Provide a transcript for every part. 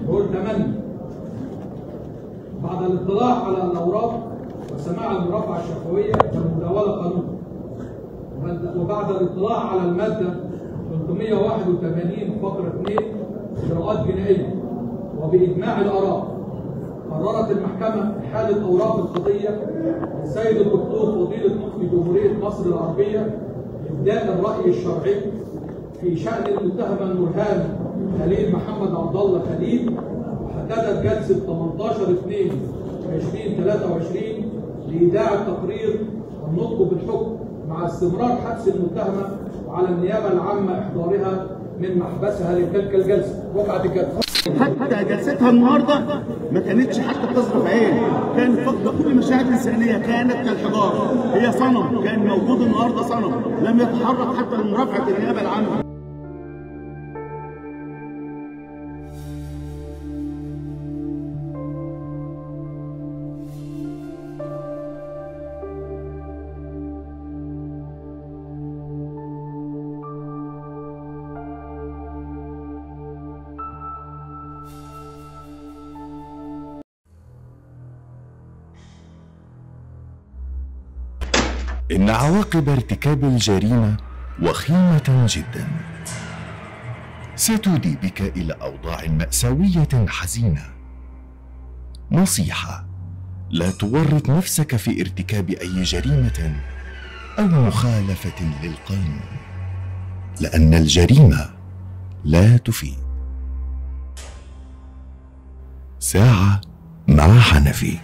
نقول تمني بعد الاطلاع على الاوراق وسماع المرافعه الشفويه والمداوله قانون، وبعد الاطلاع على الماده 381 فقره 2 اجراءات جنائيه، وباجماع الاراء قررت المحكمه احاله اوراق القضيه للسيد الدكتور فضيله مفتي جمهوريه مصر العربيه لابداء الراي الشرعي في شان المتهمه نورهان خليل محمد عبد الله خليل، وحددت جلسه 18/2/2023 لايداع التقرير والنطق بالحكم مع استمرار حبس المتهمه، وعلى النيابه العامه احضارها من محبسها لتلك الجلسه. وقعت الجلسه. حتى جلستها النهارده ما كانتش حتى بتصرف عين، كانت فاقده كل مشاهد انسانيه، كانت كالحجاره، هي صنم، كان موجود النهارده صنم، لم يتحرك حتى لمرافعه النيابه العامه. إن عواقب ارتكاب الجريمة وخيمة جدا، ستودي بك إلى أوضاع مأساوية حزينة. نصيحة: لا تورط نفسك في ارتكاب أي جريمة أو مخالفة للقانون، لأن الجريمة لا تفيد. ساعة مع حنفي.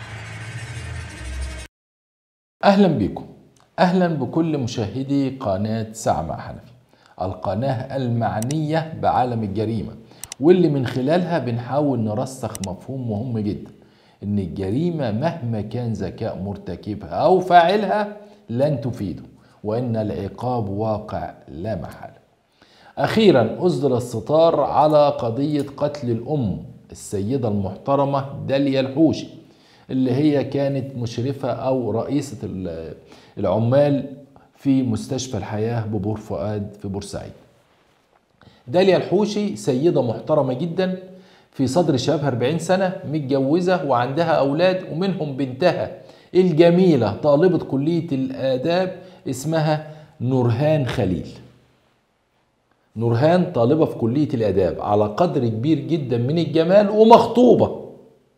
أهلا بكم، أهلا بكل مشاهدي قناة ساعة مع حنفي، القناة المعنية بعالم الجريمة، واللي من خلالها بنحاول نرسخ مفهوم مهم جدا، إن الجريمة مهما كان ذكاء مرتكبها أو فاعلها لن تفيده، وإن العقاب واقع لا محالة. أخيرا أصدر الستار على قضية قتل الأم السيدة المحترمة داليا الحوشي، اللي هي كانت مشرفة أو رئيسة العمال في مستشفى الحياة ببور فؤاد في بورسعيد. داليا الحوشي سيدة محترمة جدا في صدر شبابها 40 سنة، متجوزة وعندها أولاد، ومنهم بنتها الجميلة طالبة كلية الآداب اسمها نورهان خليل. نورهان طالبة في كلية الآداب على قدر كبير جدا من الجمال ومخطوبة.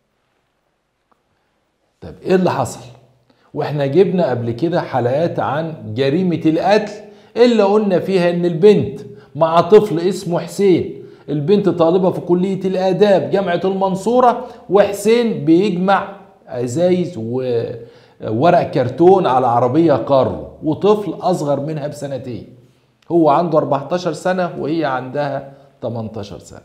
طب ايه اللي حصل؟ واحنا جبنا قبل كده حلقات عن جريمة القتل اللي قلنا فيها ان البنت مع طفل اسمه حسين، البنت طالبة في كلية الآداب جامعة المنصورة، وحسين بيجمع ازايز وورق كرتون على عربية كارو، وطفل اصغر منها بسنتين، هو عنده 14 سنة وهي عندها 18 سنة.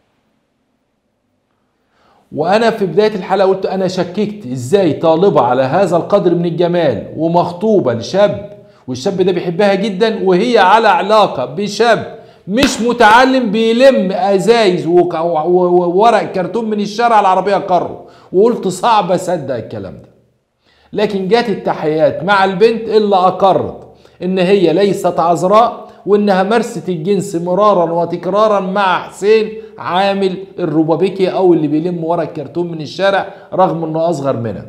وانا في بداية الحلقة قلت انا شككت ازاي طالبة على هذا القدر من الجمال ومخطوبة لشاب، والشاب ده بيحبها جدا، وهي على علاقة بشاب مش متعلم بيلم ازايز وورق كرتون من الشارع على العربية كارو، وقلت صعب اصدق الكلام ده. لكن جات التحيات مع البنت اللي اقرت ان هي ليست عذراء، وانها مارست الجنس مرارا وتكرارا مع حسين عامل الروبابيكي او اللي بيلم ورا الكرتون من الشارع رغم انه اصغر منها.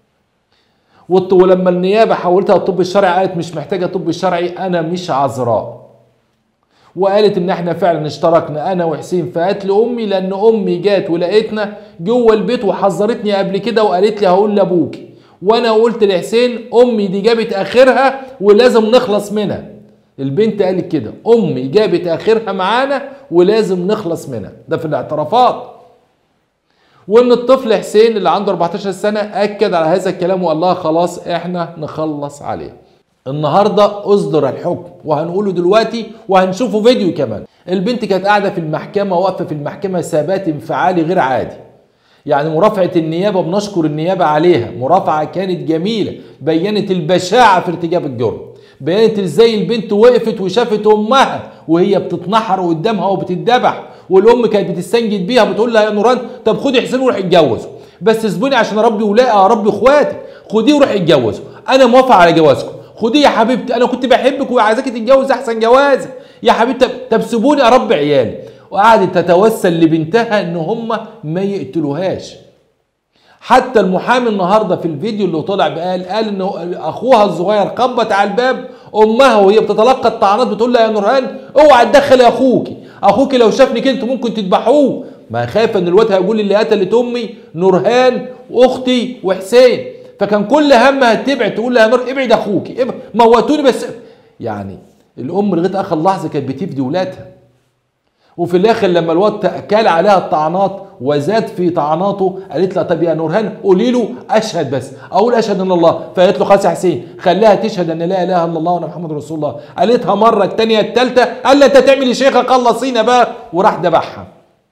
ولما النيابه حولتها الطب الشرعي قالت مش محتاجه طب الشرعي، انا مش عذراء، وقالت ان احنا فعلا اشتركنا انا وحسين في قتل امي، لان امي جات ولقيتنا جوه البيت وحذرتني قبل كده وقالت لي هقول لابوكي، وانا قلت لحسين امي دي جابت اخرها ولازم نخلص منها. البنت قالت كده، امي جابت اخرها معانا ولازم نخلص منها، ده في الاعترافات. وان الطفل حسين اللي عنده 14 سنة اكد على هذا الكلام وقال لها خلاص احنا نخلص عليه. النهاردة اصدر الحكم وهنقوله دلوقتي وهنشوفه فيديو كمان. البنت كانت قاعدة في المحكمة، واقفة في المحكمة ثبات انفعالي غير عادي. يعني مرافعة النيابة بنشكر النيابة عليها، مرافعة كانت جميلة، بينت البشاعة في ارتكاب الجرم، بينت ازاي البنت وقفت وشافت امها وهي بتتنحر قدامها وبتتذبح، والام كانت بتستنجد بيها بتقول لها يا نوران طب خدي حسين وروحي اتجوزوا، بس اسيبوني عشان اربي اربي اخواتي، خديه وروحي اتجوزوا، انا موافقه على جوازكم، خديه يا حبيبتي، انا كنت بحبك وعايزاكي تتجوز احسن جوازه يا حبيبتي، طب سيبوني اربي عيالي. وقعدت تتوسل لبنتها ان هم ما يقتلوهاش. حتى المحامي النهارده في الفيديو اللي طلع قال ان اخوها الصغير خبط على الباب، امها وهي بتتلقى الطعنات بتقول لها يا نورهان اوعى تدخل يا اخوكي لو شافني كده انتوا ممكن تذبحوه، ما خايفه ان الواد هيقول اللي قتلت امي نورهان واختي وحسين، فكان كل همها تبعد تقول لها نور ابعد اخوكي موتوني بس. يعني الام لغايه اخر لحظه كانت بتفدي ولادها، وفي الاخر لما الواد كال عليها الطعنات وزاد في طعناته قالت لها طب يا نورهان قولي له اشهد بس، اقول اشهد ان الله، فقالت له خلاص يا حسين خليها تشهد ان لا اله الا الله وان محمد رسول الله. قالتها مره الثانيه الثالثه قال لها انت تعمل يا شيخه خلصينا بقى، وراح ذبحها.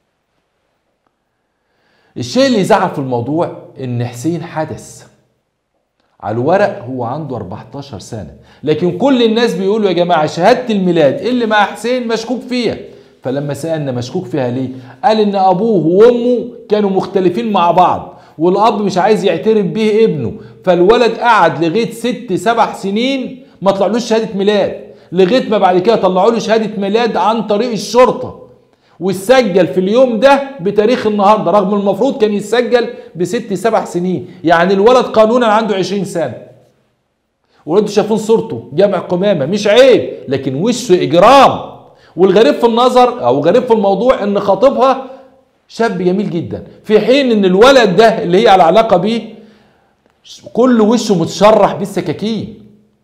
الشيء اللي يزعل في الموضوع ان حسين حدث على الورق هو عنده 14 سنه، لكن كل الناس بيقولوا يا جماعه شهاده الميلاد اللي مع حسين مشكوك فيها. فلما سألنا مشكوك فيها ليه؟ قال ان ابوه وامه كانوا مختلفين مع بعض، والاب مش عايز يعترف به ابنه، فالولد قعد لغايه 6-7 سنين ما طلعلوش شهاده ميلاد، لغايه ما بعد كده طلعوا له شهاده ميلاد عن طريق الشرطه، واتسجل في اليوم ده بتاريخ النهارده، رغم المفروض كان يتسجل ب6-7 سنين. يعني الولد قانونا عنده 20 سنه. ولادوا شافون صورته جامع قمامه، مش عيب لكن وشه اجرام. والغريب في النظر او غريب في الموضوع ان خطيبها شاب جميل جدا، في حين ان الولد ده اللي هي على علاقه بيه كل وشه متشرح بالسكاكين.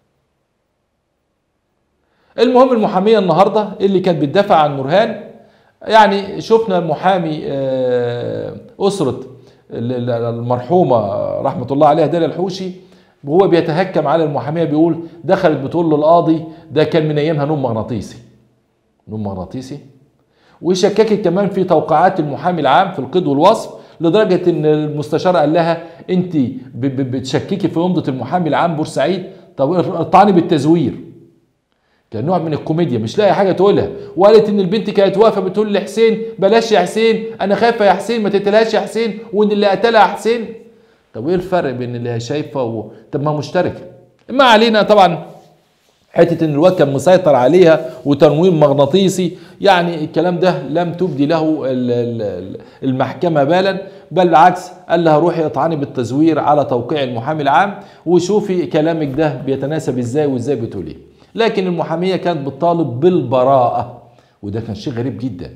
المهم المحاميه النهارده اللي كانت بتدافع عن نورهان، يعني شفنا المحامي اسره المرحومه رحمه الله عليها داليا الحوشي وهو بيتهكم على المحاميه، بيقول دخلت بتقول للقاضي ده كان من ايامها نوم مغناطيسي، وشككت كمان في توقعات المحامي العام في القيد والوصف، لدرجه ان المستشار قال لها انت بتشككي في يمضه المحامي العام بورسعيد، طب اطعني بالتزوير. كان نوع من الكوميديا، مش لاقي حاجه تقولها، وقالت ان البنت كانت واقفه بتقول لحسين بلاش يا حسين انا خايفه يا حسين ما تقتلهاش يا حسين، وان اللي قتلها حسين. طب ايه الفرق بين اللي شايفه طب ما مشتركه. ما علينا. طبعا حته ان الواد كان مسيطر عليها وتنويم مغناطيسي، يعني الكلام ده لم تبدي له المحكمه بالا، بل بالعكس قال لها روحي اطعني بالتزوير على توقيع المحامي العام وشوفي كلامك ده بيتناسب ازاي وازاي بتقوليه. لكن المحاميه كانت بتطالب بالبراءه، وده كان شيء غريب جدا.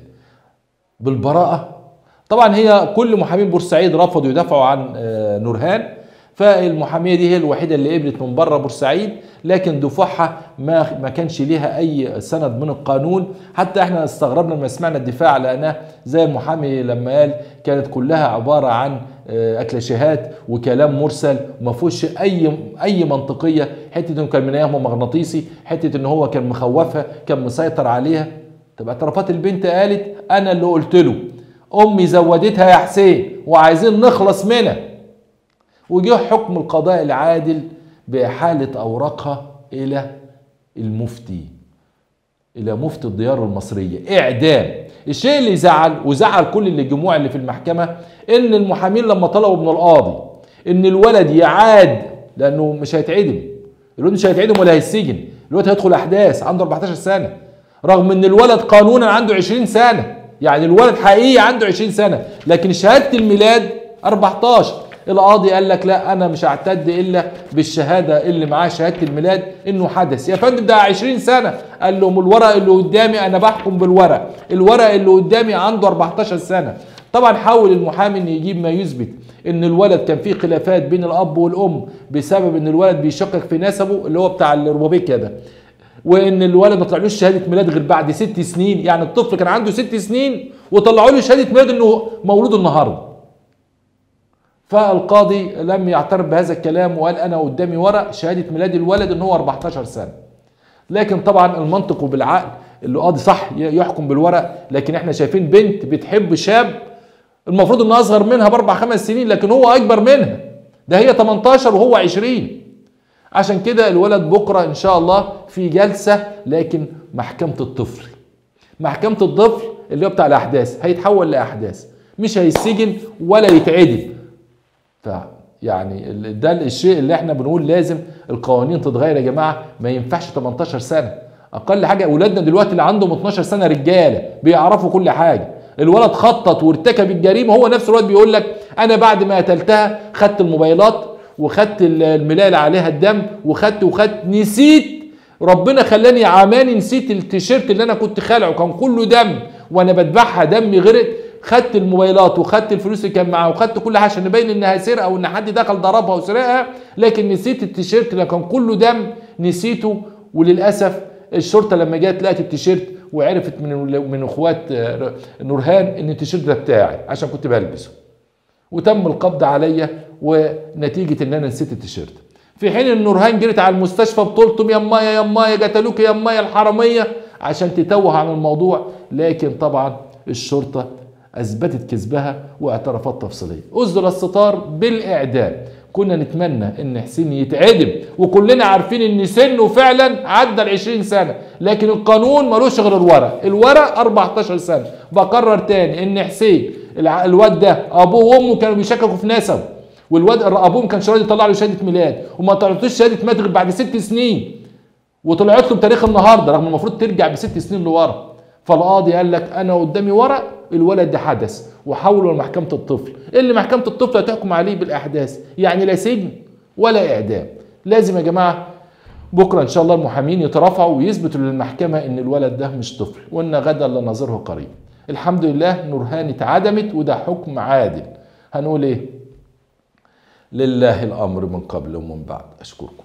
بالبراءه طبعا هي كل محامين بورسعيد رفضوا يدافعوا عن نورهان، فالمحاميه دي هي الوحيده اللي قبلت من بره بورسعيد، لكن دفوعها ما كانش ليها اي سند من القانون. حتى احنا استغربنا لما سمعنا الدفاع، لانها زي المحامي لما قال كانت كلها عباره عن اكلاشيهات وكلام مرسل وما فيهوش اي منطقيه. حته انه كان من ايامهم مغناطيسي، حته ان هو كان مخوفها كان مسيطر عليها. طب اعترافات البنت قالت انا اللي قلت له امي زودتها يا حسين وعايزين نخلص منها. وجه حكم القضاء العادل بإحالة أوراقها إلى المفتي، إلى مفتي الديار المصرية، إعدام. الشيء اللي زعل وزعل كل الجموع اللي في المحكمة إن المحامين لما طلبوا من القاضي إن الولد يعاد، لأنه مش هيتعدم، الولد مش هيتعدم ولا هيتسجن، الولد هيدخل أحداث عنده 14 سنة، رغم إن الولد قانونا عنده 20 سنة، يعني الولد حقيقي عنده 20 سنة، لكن شهادة الميلاد 14. القاضي قال لك لا انا مش هعتد الا بالشهاده اللي معاه شهاده الميلاد انه حدث. يا فندم ده 20 سنه. قال لهم الورق اللي قدامي انا بحكم بالورق، الورق اللي قدامي عنده 14 سنه. طبعا حاول المحامي ان يجيب ما يثبت ان الولد كان فيه خلافات بين الاب والام بسبب ان الولد بيشكك في نسبه اللي هو بتاع الروبيكيا ده، وان الولد ما طلعلوش شهاده ميلاد غير بعد 6 سنين، يعني الطفل كان عنده 6 سنين وطلعوا له شهاده ميلاد انه مولود النهارده. فالقاضي لم يعترف بهذا الكلام وقال انا قدامي ورق شهاده ميلاد الولد ان هو 14 سنه. لكن طبعا المنطق وبالعقل القاضي صح يحكم بالورق، لكن احنا شايفين بنت بتحب شاب المفروض انه اصغر منها ب4-5 سنين، لكن هو اكبر منها، ده هي 18 وهو 20. عشان كده الولد بكره ان شاء الله في جلسه، لكن محكمه الطفل، محكمه الطفل اللي هو بتاع الاحداث هيتحول لاحداث، مش هيسجن ولا يتعدم. يعني ده الشيء اللي احنا بنقول لازم القوانين تتغير يا جماعه. ما ينفعش 18 سنه اقل حاجه اولادنا دلوقتي اللي عندهم 12 سنه رجاله بيعرفوا كل حاجه. الولد خطط وارتكب الجريمه، هو نفس الولد بيقول لك انا بعد ما قتلتها خدت الموبايلات وخدت الملايه اللي عليها الدم وخدت نسيت، ربنا خلاني عماني نسيت التيشيرت اللي انا كنت خالعه كان كله دم وانا بذبحها دمي غرق، خدت الموبايلات وخدت الفلوس اللي كان معاها وخدت كل حاجه عشان نبين انها سرقه وان حد دخل ضربها وسرقها، لكن نسيت التيشيرت اللي كان كله دم نسيته. وللاسف الشرطه لما جت لقت التيشيرت وعرفت من اخوات نورهان ان التيشيرت ده بتاعي عشان كنت بلبسه، وتم القبض عليا ونتيجه ان انا نسيت التيشيرت. في حين ان نورهان جرت على المستشفى بطولتهم يا مايا قتلوك يا مايا الحراميه عشان تتوه عن الموضوع، لكن طبعا الشرطه اثبتت كذبها واعترافات تفصيليه. أسدل الستار بالاعدام. كنا نتمنى ان حسين يتعدم وكلنا عارفين ان سنه فعلا عدى ال 20 سنه، لكن القانون ملوش غير الورق 14 سنه. بكرر تاني ان حسين الواد ده ابوه وامه كانوا بيشككوا في نسب، والواد ابوه ما كانش راضي يطلع له شهاده ميلاد وما طلعتوش شهاده ميلاد غير بعد 6 سنين، وطلعت له بتاريخ النهارده رغم المفروض ترجع ب6 سنين لورا. فالقاضي قال لك انا قدامي ورق الولد ده حدث وحوله لمحكمه الطفل، اللي محكمه الطفل هتحكم عليه بالاحداث، يعني لا سجن ولا اعدام. لازم يا جماعه بكره ان شاء الله المحامين يترافعوا ويثبتوا للمحكمه ان الولد ده مش طفل وان غدا لنظره قريب. الحمد لله نورهان اتعدمت وده حكم عادل. هنقول ايه؟ لله الامر من قبل ومن بعد. اشكركم.